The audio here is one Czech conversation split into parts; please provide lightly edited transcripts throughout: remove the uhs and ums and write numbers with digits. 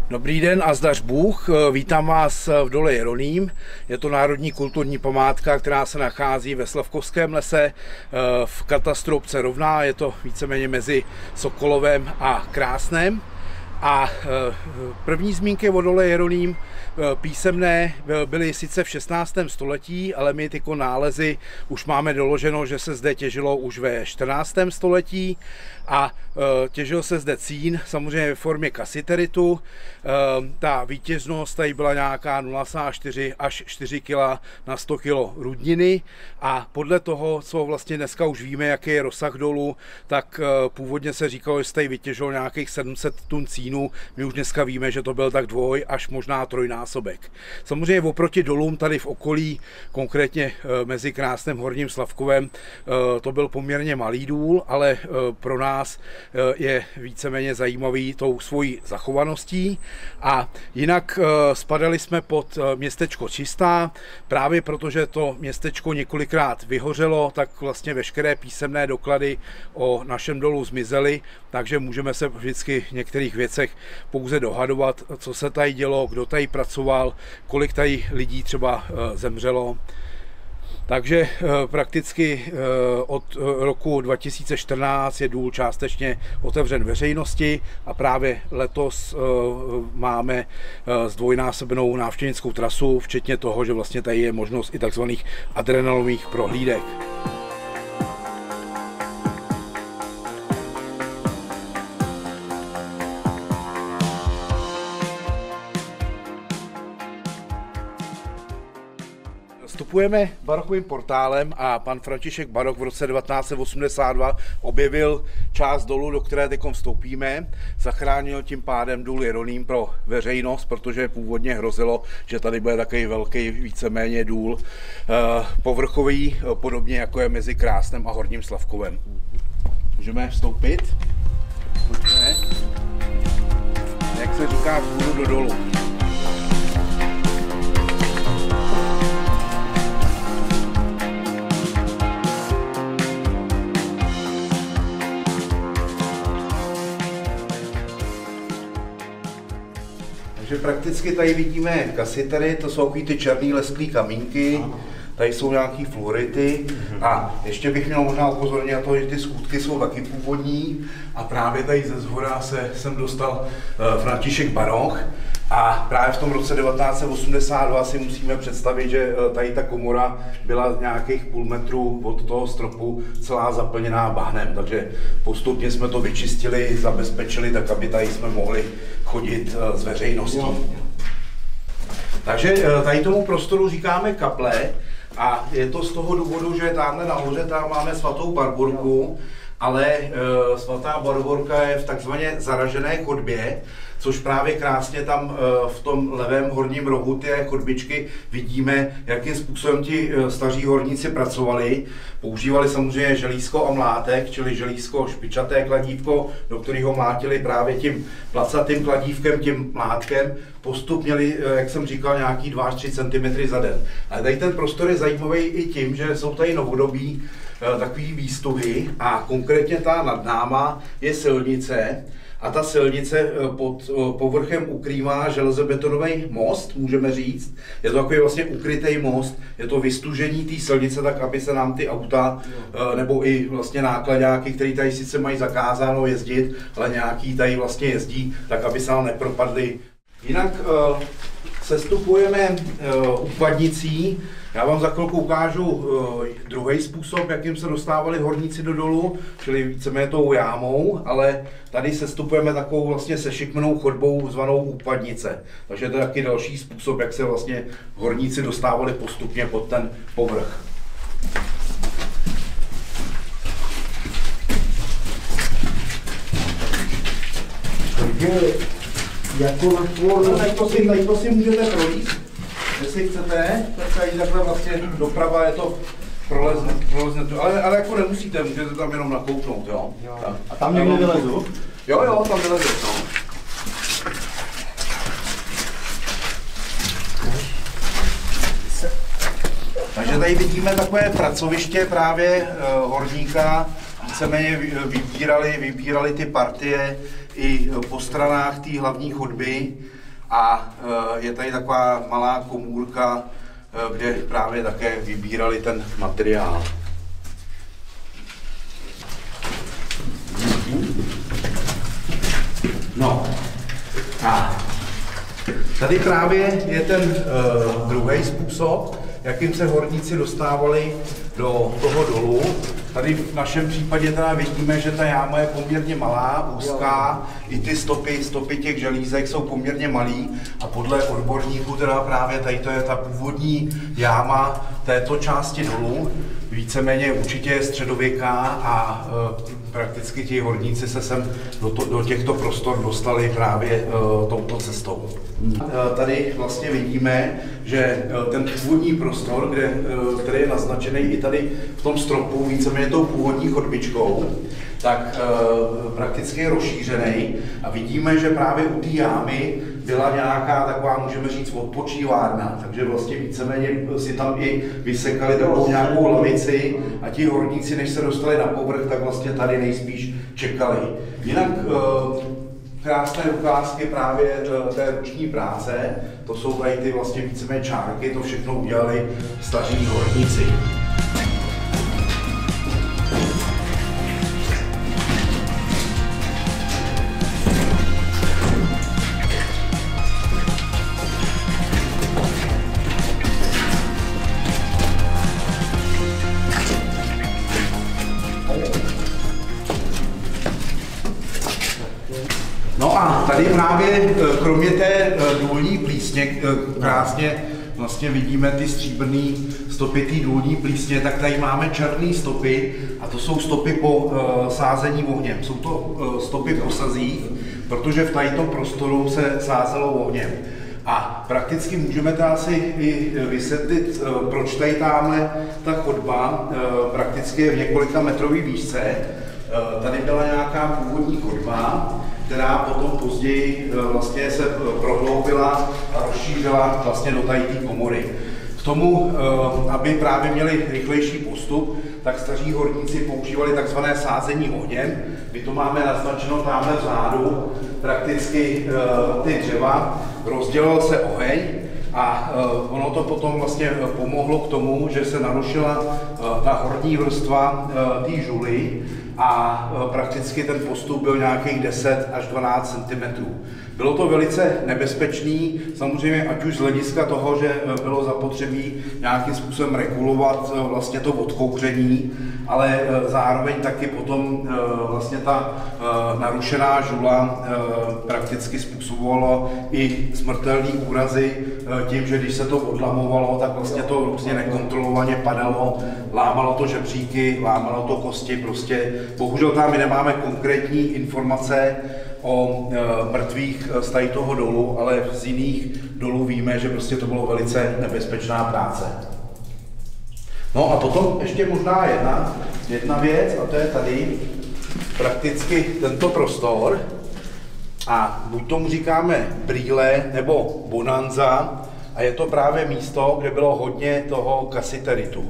Dobrý den a zdař Bůh, vítám vás v Dole Jeroným. Je to národní kulturní památka, která se nachází ve Slavkovském lese v katastru obce Rovná. Je to víceméně mezi Sokolovem a Krásnem. A první zmínky o Dole Jeroným písemné byly sice v 16. století, ale my tyto nálezy už máme doloženo, že se zde těžilo už ve 14. století a těžil se zde cín, samozřejmě ve formě kasiteritu. Ta výtěžnost tady byla nějaká 0,4 až 4 kg na 100 kg rudniny a podle toho, co vlastně dneska už víme, jaký je rozsah dolu, tak původně se říkalo, že se tady vytěžilo nějakých 700 tun cínu. My už dneska víme, že to byl tak dvoj až možná trojnásobek. Samozřejmě oproti dolům tady v okolí, konkrétně mezi Krásnem Horním Slavkovem, to byl poměrně malý důl, ale pro nás je víceméně zajímavý tou svojí zachovaností. A jinak spadali jsme pod městečko Čistá, právě protože to městečko několikrát vyhořelo, tak vlastně veškeré písemné doklady o našem dolu zmizely, takže můžeme se vždycky v některých věcech pouze dohadovat, co se tady dělo, kdo tady pracoval, kolik tady lidí třeba zemřelo. Takže prakticky od roku 2014 je důl částečně otevřen veřejnosti a právě letos máme zdvojnásobenou návštěvnickou trasu, včetně toho, že vlastně tady je možnost i takzvaných adrenalinových prohlídek. Vstupujeme barokkovým portálem a pan František Barok v roce 1982 objevil část dolu, do které teď vstoupíme. Zachránil tím pádem důl Jeroným pro veřejnost, protože původně hrozilo, že tady bude takový velký víceméně důl povrchový, podobně jako je mezi Krásnem a Horním Slavkovem. Můžeme vstoupit? Pojďme. Jak se říká, půjdu do dolu. Takže prakticky tady vidíme kasitery, to jsou ty černý lesklý kamínky, tady jsou nějaký fluority a ještě bych měl možná upozornit na to, že ty skutky jsou taky původní a právě tady ze zhora sem dostal František Barok a právě v tom roce 1982 si musíme představit, že tady ta komora byla nějakých půl metru od toho stropu celá zaplněná bahnem, takže postupně jsme to vyčistili, zabezpečili tak, aby tady jsme mohli chodit s veřejností. Takže tady tomu prostoru říkáme kaple a je to z toho důvodu, že tamhle nahoře tam máme svatou Barborku, ale svatá Barborka je v takzvaně zaražené chodbě, což právě krásně tam v tom levém horním rohu té chodbičky vidíme, jakým způsobem ti staří horníci pracovali. Používali samozřejmě želízko a mlátek, čili želízko špičaté kladívko, do kterého mlátili právě tím placatým kladívkem, tím mlátkem. Postup měli, jak jsem říkal, nějaký 2 až 3 cm za den. Ale tady ten prostor je zajímavý i tím, že jsou tady novodobí takový výstuhy a konkrétně ta nad náma je silnice. A ta silnice pod povrchem ukrývá železobetonový most, můžeme říct. Je to takový vlastně ukrytý most, je to vystužení té silnice, tak aby se nám ty auta nebo i vlastně nákladáky, které tady sice mají zakázáno jezdit, ale nějaký tady vlastně jezdí, tak aby se nám nepropadly. Jinak sestupujeme úpadnicí. Já vám za chvilku ukážu druhý způsob, jakým se dostávali horníci do dolu, čili víceméně tou jámou, ale tady sestupujeme takovou vlastně sešikmenou chodbou zvanou úpadnice. Takže to je taky další způsob, jak se vlastně horníci dostávali postupně pod ten povrch. Jako na tvor, tady to si můžete projít. Jestli chcete, tak tady takhle vlastně doprava je to prolezne, ale jako nemusíte, můžete tam jenom nakouknout, jo. A tam někde vylezu? Jo, tam vylezu, no. Takže tady vidíme takové pracoviště právě horníka, víceméně vybírali ty partie i po stranách té hlavní chodby. a je tady taková malá komůrka, kde právě také vybírali ten materiál. No a tady právě je ten druhý způsob, jakým se horníci dostávali do toho dolu. Tady v našem případě teda vidíme, že ta jáma je poměrně malá, úzká, i ty stopy těch želízek jsou poměrně malý a podle odborníků teda právě tady to je ta původní jáma této části dolu, víceméně určitě středověká a prakticky ti horníci se sem do těchto prostor dostali právě touto cestou. Tady vlastně vidíme, že ten původní prostor, který je naznačený i tady v tom stropu, víceméně tou původní chodbičkou, tak prakticky je rozšířený a vidíme, že právě u té jámy byla nějaká taková, můžeme říct, odpočívárna, takže vlastně víceméně si tam i vysekali takovou nějakou lavici a ti horníci, než se dostali na povrch, tak vlastně tady nejspíš čekali. Jinak krásné ukázky právě té ruční práce, to jsou tady ty vlastně víceméně čárky, to všechno udělali staří horníci. No a tady právě kromě té důlní plísně, krásně vlastně vidíme ty stříbrné stopy té důlní plísně, tak tady máme černé stopy a to jsou stopy po sázení ohněm. Jsou to stopy po sazích, protože v tady tom prostoru se sázelo ohněm. A prakticky můžeme teda si i vysvětlit, proč tady tamhle ta chodba prakticky je v několika metrový výšce. Tady byla nějaká původní chodba, která potom později vlastně se prohloubila a rozšířila vlastně do tady té komory. K tomu, aby právě měli rychlejší postup, tak staří horníci používali takzvané sázení ohněm. My to máme naznačeno tamhle vzadu, prakticky ty dřeva, rozdělil se oheň a ono to potom vlastně pomohlo k tomu, že se narušila ta horní vrstva té žuly a prakticky ten postup byl nějakých 10 až 12 cm. Bylo to velice nebezpečný, samozřejmě ať už z hlediska toho, že bylo zapotřebí nějakým způsobem regulovat vlastně to odkouření, ale zároveň taky potom vlastně ta narušená žula prakticky způsobovala i smrtelné úrazy tím, že když se to odlamovalo, tak vlastně to různě nekontrolovaně padalo, lámalo to žebříky, lámalo to kosti, prostě bohužel tam my nemáme konkrétní informace o mrtvých z tady toho dolu, ale z jiných dolů víme, že prostě to bylo velice nebezpečná práce. No a potom ještě možná jedna věc, a to je tady prakticky tento prostor. A buď tomu říkáme brýle nebo bonanza, a je to právě místo, kde bylo hodně toho kasiteritu.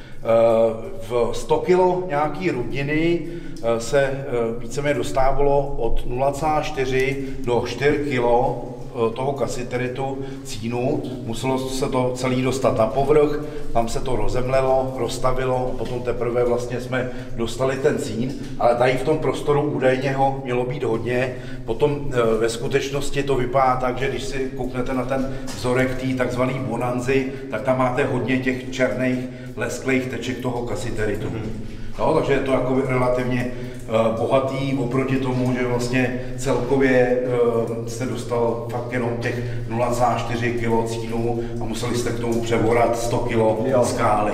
V 100 kg nějaký rudniny se víceméně dostávalo od 0,4 do 4 kg toho kasiteritu cínu. Muselo se to celý dostat na povrch, tam se to rozemlelo, rozstavilo, potom teprve vlastně jsme dostali ten cín, ale tady v tom prostoru údajně ho mělo být hodně. Potom ve skutečnosti to vypadá tak, že když si kouknete na ten vzorek té takzvané bonanzy, tak tam máte hodně těch černých lesklých teček toho kasiteritu. No, takže je to jako relativně bohatý oproti tomu, že vlastně celkově se dostal fakt jenom těch 0,4 kg cínu a museli jste k tomu přeborat 100 kg skály.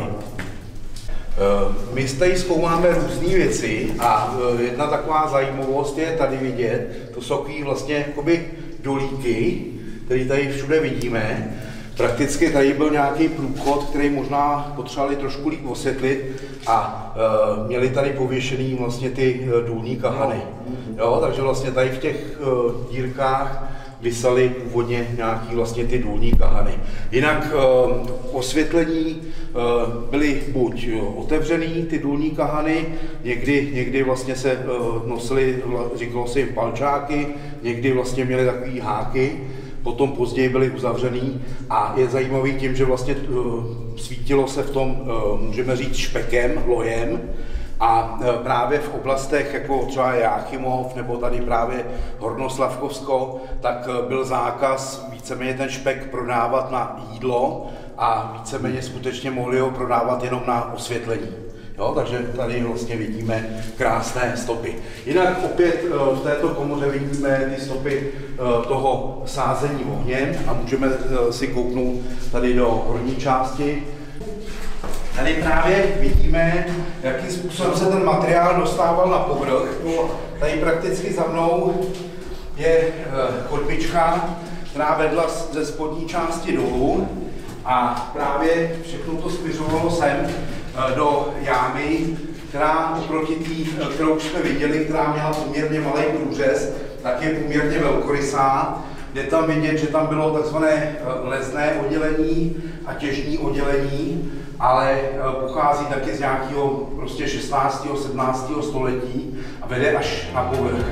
My tady zkoumáme různé věci a jedna taková zajímavost je tady vidět, to jsou vlastně jakoby dolíky, které tady všude vidíme. Prakticky tady byl nějaký průchod, který možná potřebovali trošku líp osvětlit a měli tady pověšený vlastně ty důlní kahany. Jo, takže vlastně tady v těch dírkách visaly původně nějaký vlastně ty důlní kahany. Jinak osvětlení byly buď otevřený ty důlní kahany, někdy vlastně se nosily, říkalo se jim palčáky, někdy vlastně měly takový háky. potom později byly uzavřený a je zajímavý tím, že vlastně svítilo se v tom, můžeme říct, špekem, lojem, a právě v oblastech jako třeba Jáchymov nebo tady právě Hornoslavkovsko, tak byl zákaz víceméně ten špek prodávat na jídlo a víceméně skutečně mohli ho prodávat jenom na osvětlení. Jo, takže tady vlastně vidíme krásné stopy. Jinak opět v této komoře vidíme ty stopy toho sázení ohněm a můžeme si kouknout tady do horní části. Tady právě vidíme, jakým způsobem se ten materiál dostával na povrch. Tady prakticky za mnou je chodbička, která vedla ze spodní části dolů a právě všechno to směřovalo sem do jámy, která oproti té, kterou už jsme viděli, která měla poměrně malý průřez, tak je poměrně velkorysá. Je tam vidět, že tam bylo takzvané lezné oddělení a těžní oddělení, ale pochází taky z nějakého prostě 16. 17. století a vede až na povrch.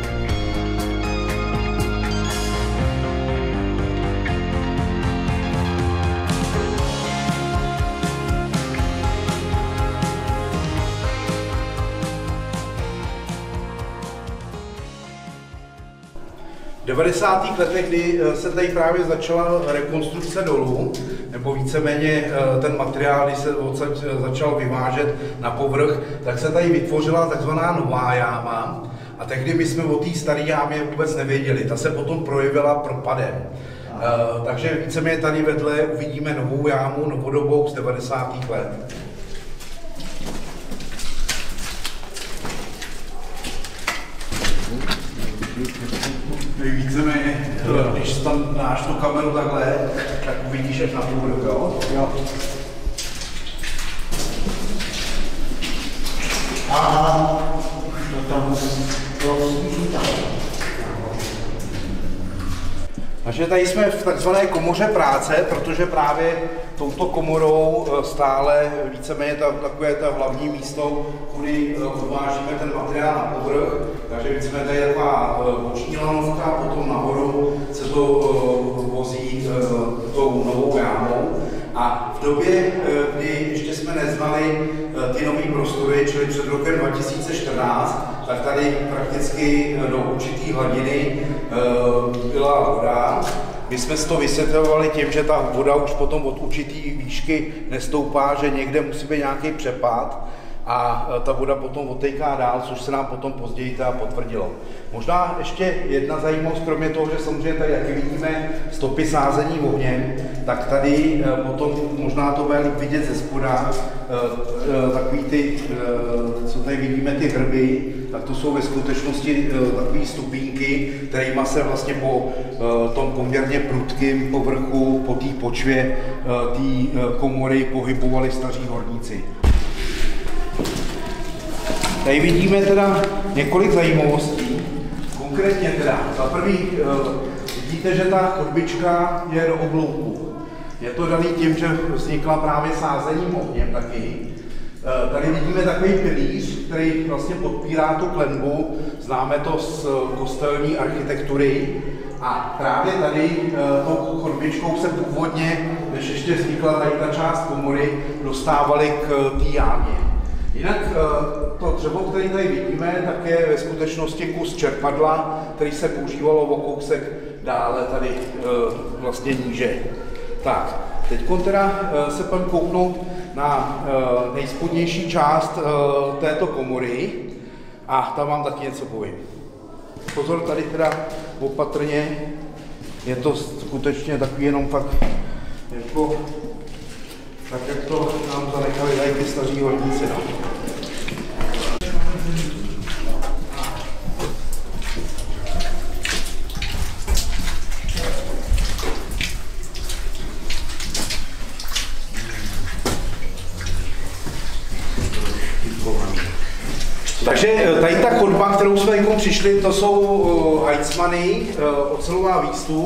V 90. letech, kdy se tady právě začala rekonstrukce dolů, nebo víceméně ten materiál, když se začal vyvážet na povrch, tak se tady vytvořila takzvaná nová jáma. A tehdy my jsme o té staré jámě vůbec nevěděli, ta se potom projevila propadem. Takže víceméně tady vedle uvidíme novou jámu, novodobou z 90. let. Víceméně, když tam dáš tu kameru takhle, tak uvidíš až na povrch, jo? Aha, to tam Takže tady jsme v takzvané komoře práce, protože právě touto komorou stále víceméně takové ta hlavní místo, kudy odvážíme ten materiál na povrch. Takže víceméně tady je taková boční lanovka, potom nahoru se to vozí tou novou jámou. A v době, kdy ještě jsme neznali ty nové prostory, čili před rokem 2014, tak tady prakticky do určité hladiny byla voda. My jsme si to vysvětlovali tím, že ta voda už potom od určité výšky nestoupá, že někde musí být nějaký přepad a ta voda potom odtéká dál, což se nám potom později teda potvrdilo. Možná ještě jedna zajímavost, kromě toho, že samozřejmě tady, jak vidíme, stopy sázení ohněm, tak tady potom možná to bude vidět ze spoda, takový ty, co tady vidíme, ty hrby, tak to jsou ve skutečnosti takové stupínky, kterýma se vlastně po tom poměrně prudkém povrchu, po té počvě té komory pohybovali staří horníci. Tady vidíme teda několik zajímavostí. Konkrétně teda, za prvý vidíte, že ta chodbička je do oblouku. Je to daný tím, že vznikla právě sázením ohněm taky. Tady vidíme takový pilíř, který vlastně podpírá tu klenbu. Známe to z kostelní architektury. A právě tady tou chodbičkou se původně, než ještě vznikla tady ta část komory, dostávali k té jámě. Jinak to dřevo, které tady vidíme, tak je ve skutečnosti kus čerpadla, který se používalo o kousek dále tady vlastně níže. Tak, teď teda se pojďme kouknout na nejspodnější část této komory a tam vám taky něco povím. Pozor, tady teda opatrně, je to skutečně takový jenom fakt jako tak, jak to nám zanechali tady ty staří horníci. No. Takže tady ta chodba, kterou jsme přišli, to jsou hajcmany, ocelová výstuž,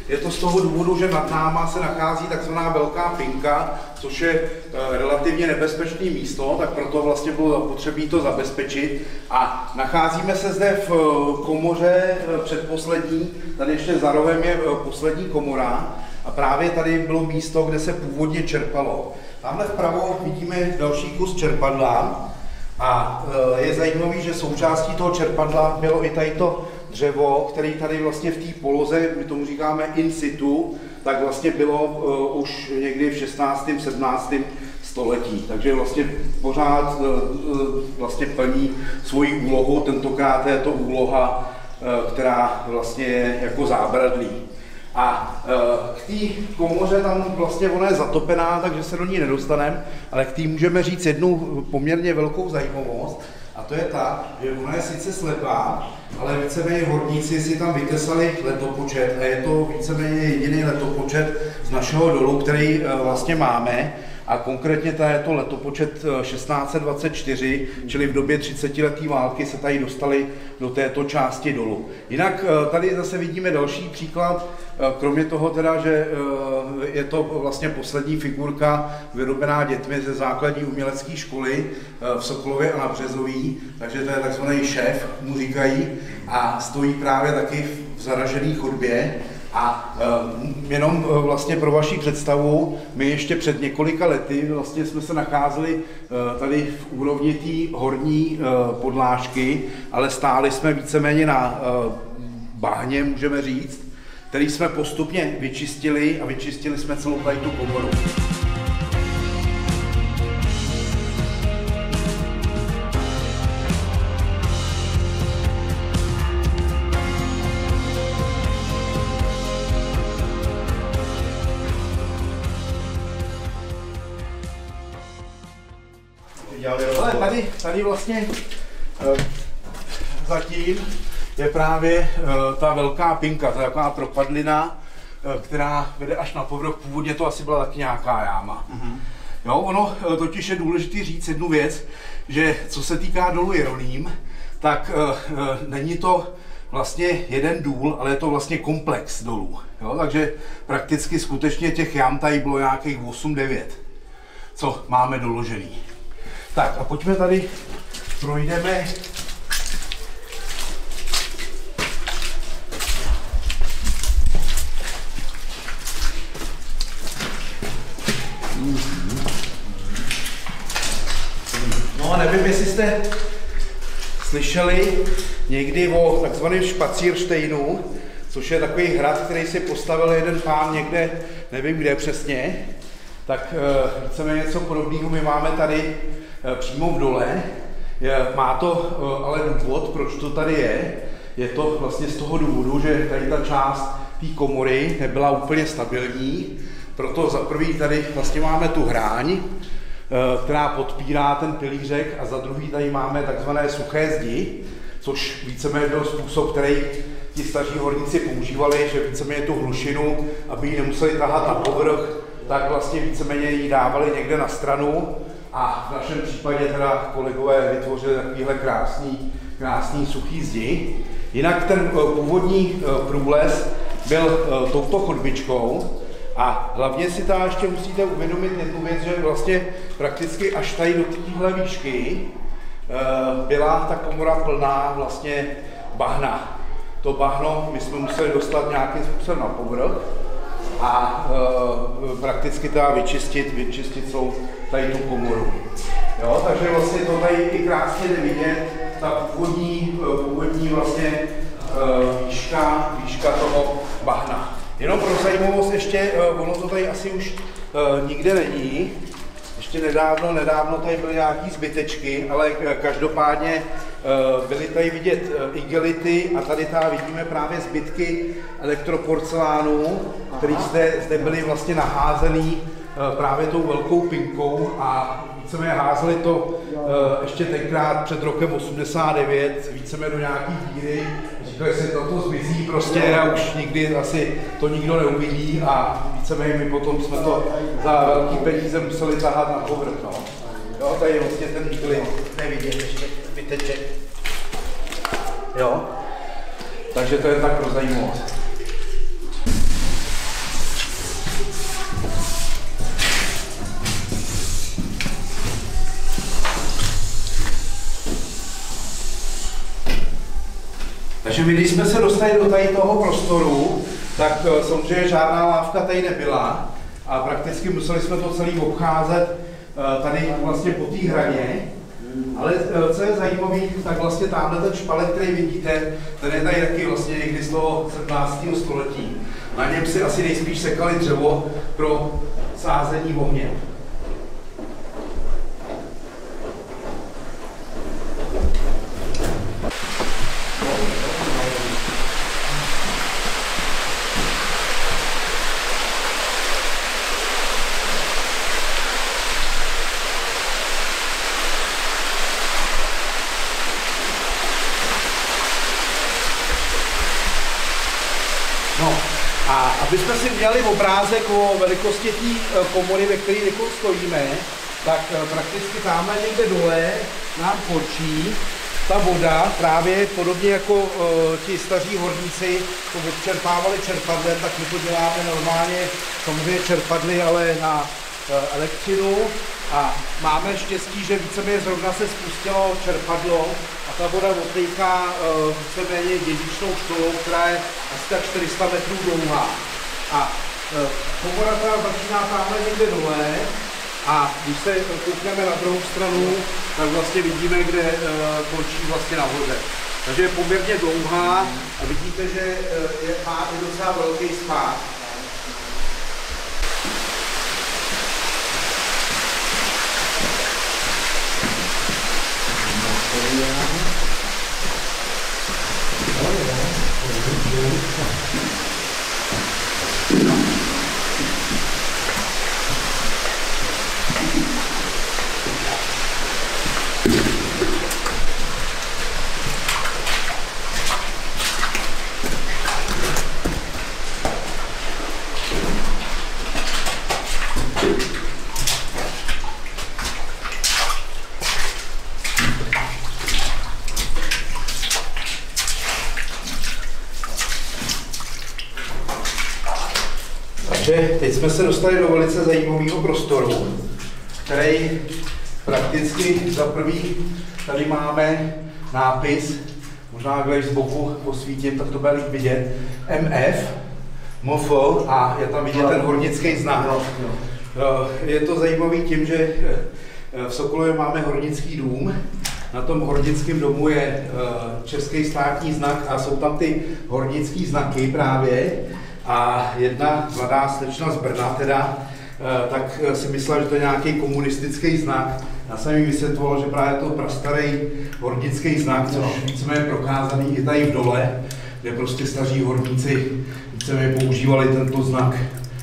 Je to z toho důvodu, že nad náma se nachází takzvaná velká pinka, což je relativně nebezpečné místo, tak proto vlastně bylo potřebné to zabezpečit. A nacházíme se zde v komoře předposlední, tady ještě za rohem je poslední komora a právě tady bylo místo, kde se původně čerpalo. Tamhle vpravo vidíme další kus čerpadla a je zajímavé, že součástí toho čerpadla bylo i tady to dřevo, který tady vlastně v té poloze, my tomu říkáme in situ, tak vlastně bylo už někdy v 16. 17. století. Takže vlastně pořád vlastně plní svoji úlohu, tentokrát je to úloha, která vlastně je jako zábradlí. A k té komoře tam vlastně ona je zatopená, takže se do ní nedostaneme, ale k té můžeme říct jednu poměrně velkou zajímavost, a to je ta, že ona je sice slepá, ale víceméně horníci si tam vytesali letopočet a je to víceméně jediný letopočet z našeho dolu, který vlastně máme. A konkrétně tady je to letopočet 1624, čili v době 30leté války se tady dostali do této části dolu. Jinak tady zase vidíme další příklad, kromě toho teda, že je to vlastně poslední figurka vyrobená dětmi ze základní umělecké školy v Sokolově a na Březoví, takže to je takzvaný šéf, mu říkají, a stojí právě taky v zaražené chodbě. A jenom vlastně pro vaši představu, my ještě před několika lety vlastně jsme se nacházeli tady v úrovni té horní podlážky, ale stáli jsme víceméně na bahně, můžeme říct, který jsme postupně vyčistili a vyčistili jsme celou tady tu komoru. Ale tady vlastně zatím je právě ta velká pinka, to je taková propadlina, která vede až na povrch. Původně to asi byla taky nějaká jáma. Jo, ono totiž je důležité říct jednu věc, že co se týká dolu Jeroným, tak není to vlastně jeden důl, ale je to vlastně komplex dolů. Jo, takže prakticky skutečně těch jam tady bylo nějakých 8-9, co máme doložený. Tak a pojďme tady, projdeme no a nevím, jestli jste slyšeli někdy o takzvaném Špacírštejnu, což je takový hrad, který si postavil jeden pán někde, nevím kde přesně, tak víceméně něco podobného my máme tady přímo v dole. Má to ale důvod, proč to tady je. Je to vlastně z toho důvodu, že tady ta část té komory nebyla úplně stabilní. Proto za prvý tady vlastně máme tu hráň, která podpírá ten pilířek, a za druhý tady máme takzvané suché zdi, což víceméně byl způsob, který ti staří horníci používali, že víceméně tu hlušinu, aby ji nemuseli tahat na povrch, tak vlastně víceméně ji dávali někde na stranu. A v našem případě teda kolegové vytvořili takovýhle krásný suchý zdi. Jinak ten původní průles byl touto chodbičkou a hlavně si tam ještě musíte uvědomit jednu věc, že vlastně prakticky až tady do téhle výšky byla ta komora plná vlastně bahna. To bahno my jsme museli dostat nějakým způsobem na povrch a prakticky teda vyčistit celou tady tu komoru. Jo, takže vlastně to tady i krásně jde vidět, ta původní vlastně výška toho bahna. Jenom pro zajímavost ještě, ono to tady asi už nikde není. Ještě nedávno tady byly nějaký zbytečky, ale každopádně byly tady vidět igelity a tady vidíme právě zbytky elektroporcelánu, které zde byly vlastně naházený právě tou velkou pinkou a víceméně házeli to ještě tenkrát před rokem 89, víceméně do nějaký díry. Říkali si, toto zmizí prostě a už nikdy asi to nikdo neuvidí a víceméně my potom jsme to za velký peníze museli tahat na povrch. No. Jo, tady je vlastně ten iglit nevidět ještě vyteček. Jo, takže to je tak pro zajímavost. Takže my, když jsme se dostali do tady toho prostoru, tak samozřejmě žádná lávka tady nebyla a prakticky museli jsme to celý obcházet tady vlastně po té hraně. Ale co je zajímavé, tak vlastně tamhle ten špalet, který vidíte, ten je tady taky vlastně někdy z toho 17. století. Na něm si asi nejspíš sekali dřevo pro sázení ohně. No a aby jsme si udělali obrázek o velikosti té komory, ve které stojíme, tak prakticky tamhle někde dole nám končí ta voda, právě podobně jako ti staří horníci to odčerpávali čerpadlem, tak my to děláme normálně, samozřejmě čerpadly, ale na elektřinu. A máme štěstí, že víceméně zrovna se spustilo čerpadlo a ta voda odtéká víceméně dědičnou štolou, která je asi tak 400 metrů dlouhá. A komora teda začíná tamhle někde dole a když se koukneme na druhou stranu, tak vlastně vidíme, kde končí vlastně nahoře. Takže je poměrně dlouhá a vidíte, že má i docela velký spád. Takže teď jsme se dostali do velice zajímavého prostoru, který prakticky za prvý tady máme nápis, možná když z boku posvítím, tak to bude líp vidět, MF, MF a je tam vidět ten hornický znak. Je to zajímavý tím, že v Sokolově máme hornický dům, na tom hornickém domu je český státní znak a jsou tam ty hornický znaky právě. A jedna mladá slečna z Brna teda, tak si myslela, že to je nějaký komunistický znak. Já jsem jí vysvětloval, že právě to prastarý hornický znak, což víceméně prokázaný i tady v dole, kde prostě staří horníci víceméně používali tento znak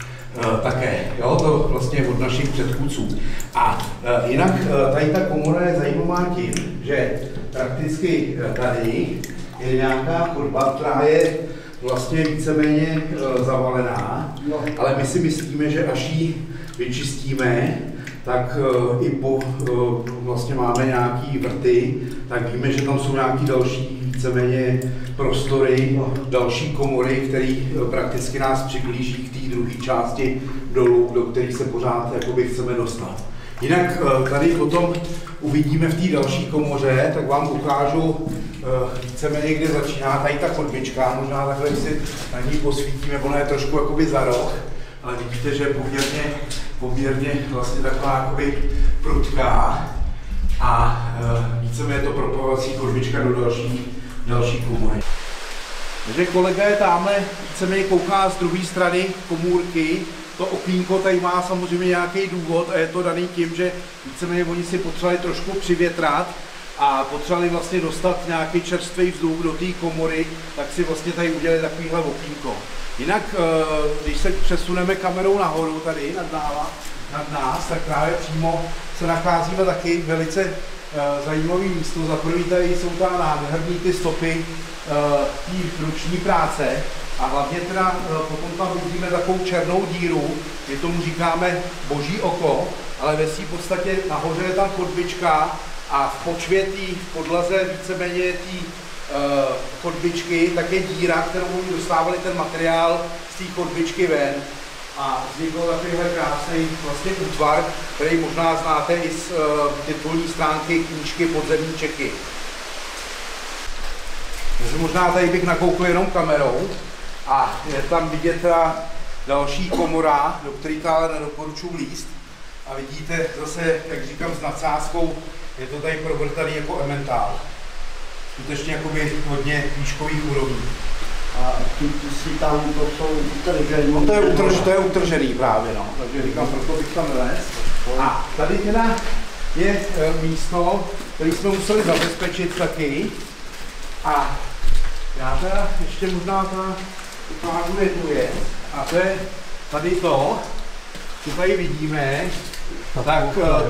také. Jo, to vlastně od našich předchůdců. A jinak tady ta komora je zajímavá tím, že prakticky tady je nějaká chodba, která je vlastně víceméně zavalená, ale my si myslíme, že až ji vyčistíme, tak i vlastně máme nějaký vrty, tak víme, že tam jsou nějaký další víceméně prostory, další komory, které prakticky nás přiblíží k té druhé části dolů, do které se pořád jakoby chceme dostat. Jinak tady potom uvidíme v té další komoře, tak vám ukážu víceméně, kde začíná tady ta chodbička, možná takhle, když si na ní posvítíme, ona je trošku jakoby za roh, ale vidíte, že je poměrně vlastně taková jakoby prudká a víceméně je to propojovací chodbička do další komory. Takže kolega je tamhle, víceméně kouká z druhé strany komůrky. To okýnko tady má samozřejmě nějaký důvod a je to daný tím, že víceméně oni si potřebovali trošku přivětrat a potřebovali vlastně dostat nějaký čerstvý vzduch do té komory, tak si vlastně tady udělali takovýhle okýnko. Jinak, když se přesuneme kamerou nahoru tady nad nás, tak právě přímo se nacházíme taky velice zajímavý místo. Za první tady jsou tam nádherný ty stopy té ruční práce a hlavně teda potom tam vidíme takovou černou díru, my tomu říkáme boží oko, ale ve svým podstatě nahoře je tam chodbička a v počvětí, v podlaze víceméně té chodbičky, tak je díra, kterou oni dostávali ten materiál z té chodbičky ven. A vznikl takovýhle krásný vlastně útvar, který možná znáte i z titulní stránky knížky Podzemní Čechy. Takže možná tady bych nakoukl jenom kamerou a je tam vidět teda další komora, do které ale nedoporučuji líst. A vidíte zase, jak říkám, s nadsázkou, je to tady provrtaný jako ementál. Skutečně jakoby hodně výškových úrovní. A ty si tam to jsou utržený. No to je utržený právě, no. Takže říkám, proto bych tam vylez. A tady teda je místo, které jsme museli zabezpečit taky. A já teda ještě možná ukážu jednu věc. A to je tady to, co tady vidíme. Tak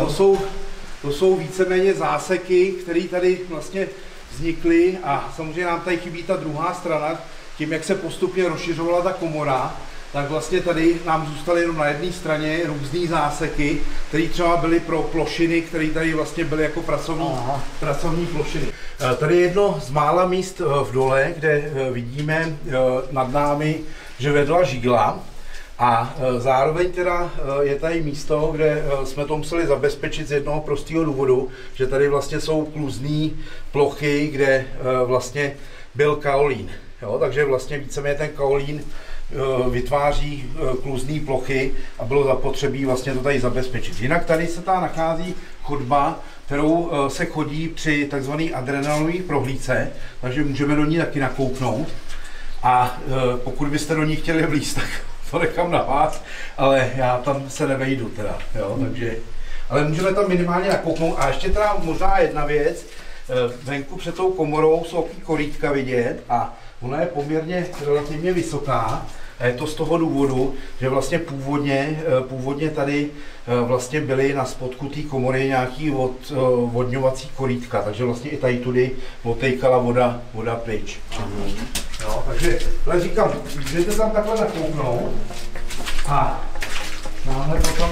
to jsou víceméně záseky, které tady vlastně vznikly a samozřejmě nám tady chybí ta druhá strana. Tím, jak se postupně rozšiřovala ta komora, tak vlastně tady nám zůstaly jenom na jedné straně různé záseky, které třeba byly pro plošiny, které tady vlastně byly jako pracovní plošiny. Tady je jedno z mála míst v dole, kde vidíme nad námi, že vedla žíla. A zároveň teda je tady místo, kde jsme to museli zabezpečit z jednoho prostého důvodu, že tady vlastně jsou kluzné plochy, kde vlastně byl kaolín. Jo, takže vlastně víceméně ten kaolín vytváří kluzné plochy a bylo zapotřebí vlastně to tady zabezpečit. Jinak tady se tady nachází chodba, kterou se chodí při takzvané adrenalinové prohlídce, takže můžeme do ní taky nakouknout. A pokud byste do ní chtěli vlízt, tak to nechám na vás, ale já tam se nevejdu teda, jo, takže, ale můžeme tam minimálně nakouknout. A ještě teda možná jedna věc, venku před tou komorou jsou korýtka vidět a ona je poměrně relativně vysoká a je to z toho důvodu, že vlastně původně tady vlastně byly na spodku té komory nějaký odvodňovací korýtka, takže vlastně i tady tudy odtékala voda pryč. Jo, takže říkám, můžete tam takhle nakouknout a máme potom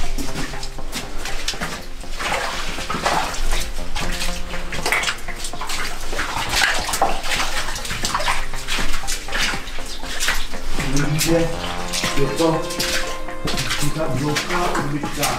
vidíte, je to ta obrovská odbytka.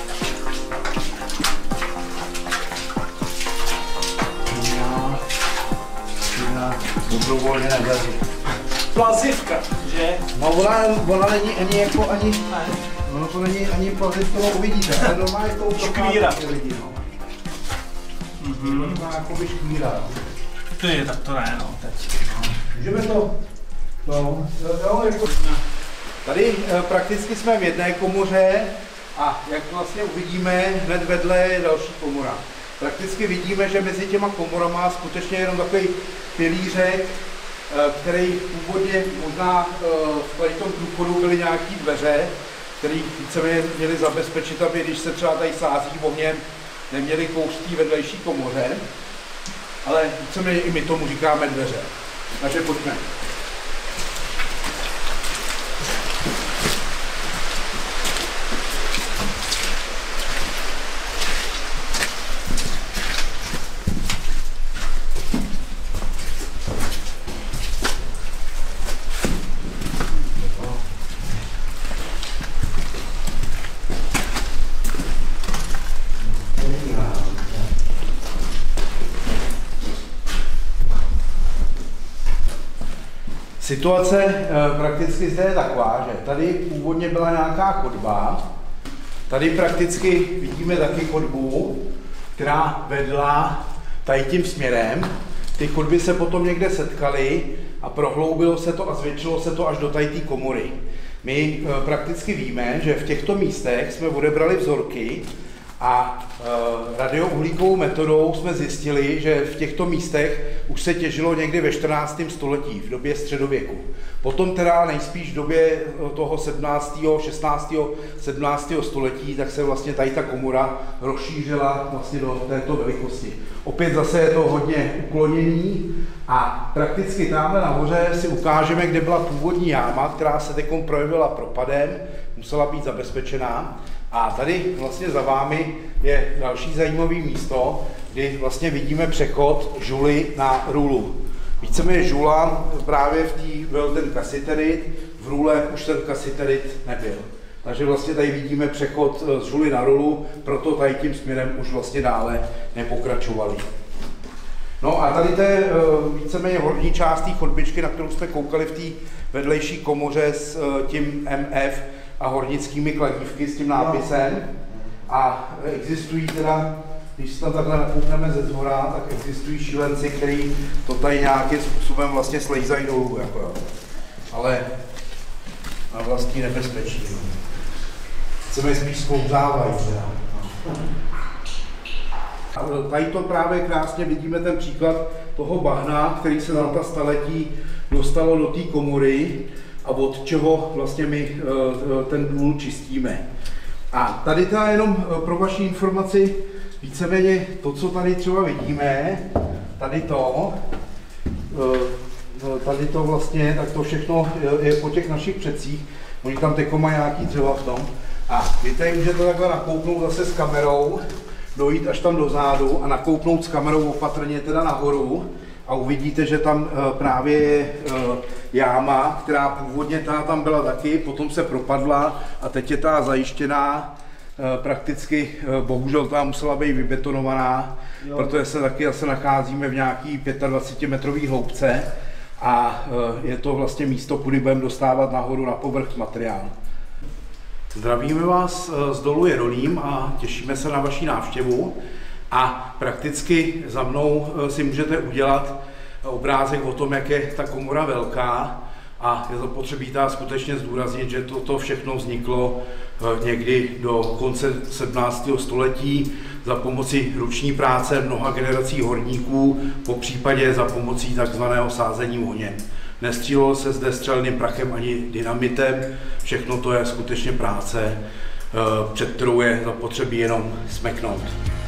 Dobrovolně nedaří. Plazivka, že? No ona není ani ono to není ani plazivka, to uvidíte, ale normálně to škvíra. Lidi, no. To má jakoby škvíra. Tak to ne, no, teď. Můžeme to jako... Tady prakticky jsme v jedné komoře a jak vlastně uvidíme, hned vedle je další komora. Prakticky vidíme, že mezi těma komorama skutečně jenom takový pilířek, který původně možná v tom průchodu byly nějaké dveře, které víceméně měly zabezpečit, aby když se třeba tady sází ohněm, neměli kouř vedlejší komoře, ale víceméně i my tomu říkáme dveře. Takže pojďme. Situace prakticky zde je taková, že tady původně byla nějaká chodba, tady prakticky vidíme taky chodbu, která vedla tady tím směrem. Ty chodby se potom někde setkaly a prohloubilo se to a zvětšilo se to až do tady té komory. My prakticky víme, že v těchto místech jsme odebrali vzorky a radiouhlíkovou metodou jsme zjistili, že v těchto místech už se těžilo někdy ve 14. století, v době středověku. Potom teda nejspíš v době toho 17. 17. století, tak se vlastně tady ta komora rozšířila vlastně do této velikosti. Opět zase je to hodně ukloněný a prakticky tamhle nahoře si ukážeme, kde byla původní jáma, která se teď projevila propadem, musela být zabezpečená. A tady vlastně za vámi je další zajímavé místo, kdy vlastně vidíme přechod žuly na rulu. Víceméně žula právě v té byl ten kasiterit, v rule už ten kasiterit nebyl. Takže vlastně tady vidíme přechod z žuly na rulu, proto tady tím směrem už vlastně dále nepokračovali. No a tady to je víceméně horní část té chodbičky, na kterou jsme koukali v té vedlejší komoře s tím MF a hornickými kladívky s tím nápisem. A existují teda, když se tam takhle nakoukneme ze zhora, tak existují šílenci, kteří to tady nějakým způsobem vlastně slejzají dolů. Jako. Ale na vlastní nebezpečí. Chceme spíš sklouzávají. A tady to právě krásně vidíme ten příklad toho bahna, který se za ta staletí dostalo do té komory a od čeho vlastně my ten důl čistíme. A tady teda jenom pro vaši informaci víceméně to, co tady třeba vidíme, tady to vlastně, tak to všechno je po těch našich předcích. Oni tam teď mají nějaký dřeva v tom. A vy tady můžete takhle nakouknout zase s kamerou, dojít až tam dozadu a nakouknout s kamerou opatrně teda nahoru a uvidíte, že tam právě je jáma, která původně tam byla taky, potom se propadla a teď je ta zajištěná prakticky, bohužel ta musela být vybetonovaná, protože se taky zase nacházíme v nějaký 25 metrový hloubce a je to vlastně místo, kudy budeme dostávat nahoru na povrch materiál. Zdravíme vás z dolu Jeroným a těšíme se na vaši návštěvu a prakticky za mnou si můžete udělat obrázek o tom, jak je ta komora velká a je zapotřebí skutečně zdůraznit, že toto všechno vzniklo někdy do konce 17. století za pomoci ruční práce mnoha generací horníků, popřípadě za pomocí takzvaného sázení ohněm. Nestřílelo se zde střelným prachem ani dynamitem, všechno to je skutečně práce, před kterou je zapotřebí jenom smeknout.